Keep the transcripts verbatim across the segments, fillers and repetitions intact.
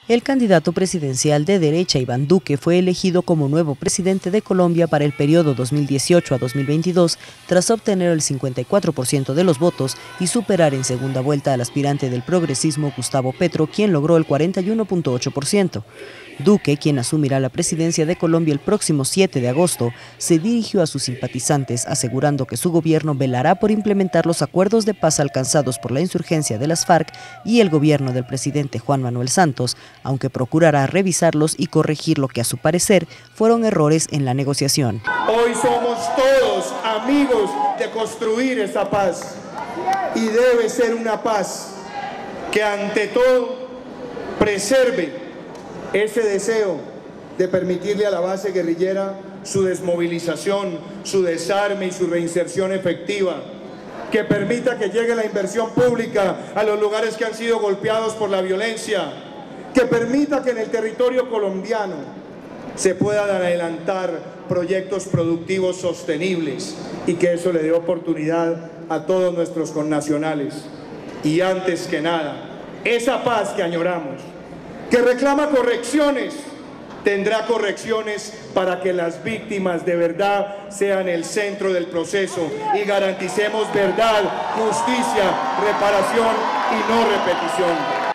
El candidato presidencial de derecha, Iván Duque, fue elegido como nuevo presidente de Colombia para el periodo dos mil dieciocho a dos mil veintidós, tras obtener el cincuenta y cuatro por ciento de los votos y superar en segunda vuelta al aspirante del progresismo, Gustavo Petro, quien logró el cuarenta y uno punto ocho por ciento. Duque, quien asumirá la presidencia de Colombia el próximo siete de agosto, se dirigió a sus simpatizantes asegurando que su gobierno velará por implementar los acuerdos de paz alcanzados por la insurgencia de las FARC y el gobierno del presidente Juan Manuel Santos, aunque procurará revisarlos y corregir lo que a su parecer fueron errores en la negociación. Hoy somos todos amigos de construir esa paz y debe ser una paz que ante todo preserve ese deseo de permitirle a la base guerrillera su desmovilización, su desarme y su reinserción efectiva, que permita que llegue la inversión pública a los lugares que han sido golpeados por la violencia, que permita que en el territorio colombiano se puedan adelantar proyectos productivos sostenibles y que eso le dé oportunidad a todos nuestros connacionales. Y antes que nada, esa paz que añoramos, que reclama correcciones, tendrá correcciones para que las víctimas de verdad sean el centro del proceso y garanticemos verdad, justicia, reparación y no repetición.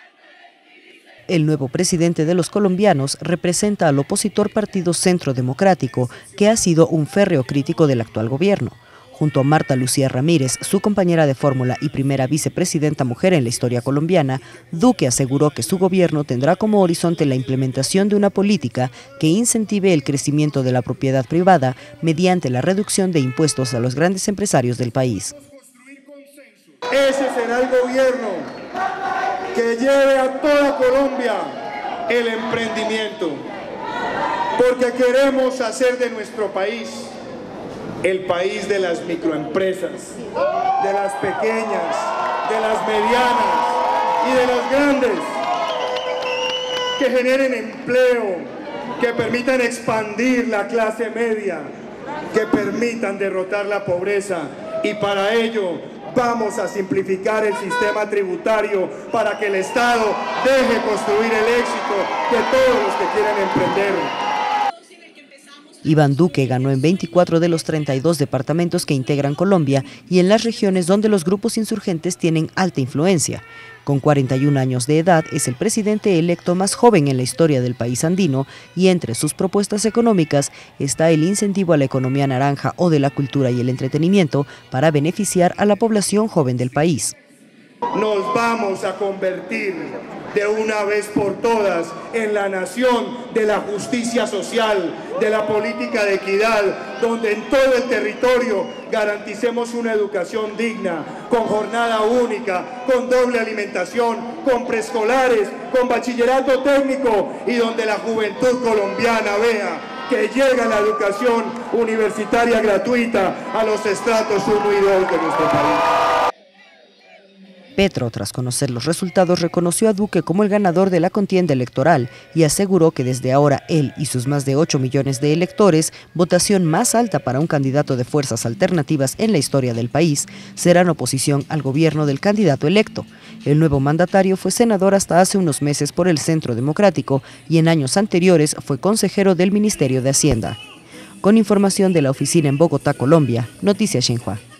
El nuevo presidente de los colombianos representa al opositor Partido Centro Democrático, que ha sido un férreo crítico del actual gobierno. Junto a Marta Lucía Ramírez, su compañera de fórmula y primera vicepresidenta mujer en la historia colombiana, Duque aseguró que su gobierno tendrá como horizonte la implementación de una política que incentive el crecimiento de la propiedad privada mediante la reducción de impuestos a los grandes empresarios del país. Ese será el gobierno que lleve a toda Colombia el emprendimiento, porque queremos hacer de nuestro país el país de las microempresas, de las pequeñas, de las medianas y de las grandes, que generen empleo, que permitan expandir la clase media, que permitan derrotar la pobreza, y para ello vamos a simplificar el sistema tributario para que el Estado deje construir el éxito de todos los que quieren emprender. Iván Duque ganó en veinticuatro de los treinta y dos departamentos que integran Colombia y en las regiones donde los grupos insurgentes tienen alta influencia. Con cuarenta y un años de edad, es el presidente electo más joven en la historia del país andino y entre sus propuestas económicas está el incentivo a la economía naranja o de la cultura y el entretenimiento para beneficiar a la población joven del país. Nos vamos a convertir de una vez por todas en la nación de la justicia social, de la política de equidad, donde en todo el territorio garanticemos una educación digna, con jornada única, con doble alimentación, con preescolares, con bachillerato técnico y donde la juventud colombiana vea que llega la educación universitaria gratuita a los estratos uno y dos de nuestro país. Petro, tras conocer los resultados, reconoció a Duque como el ganador de la contienda electoral y aseguró que desde ahora él y sus más de ocho millones de electores, votación más alta para un candidato de fuerzas alternativas en la historia del país, serán oposición al gobierno del candidato electo. El nuevo mandatario fue senador hasta hace unos meses por el Centro Democrático y en años anteriores fue consejero del Ministerio de Hacienda. Con información de la oficina en Bogotá, Colombia, Noticias Xinhua.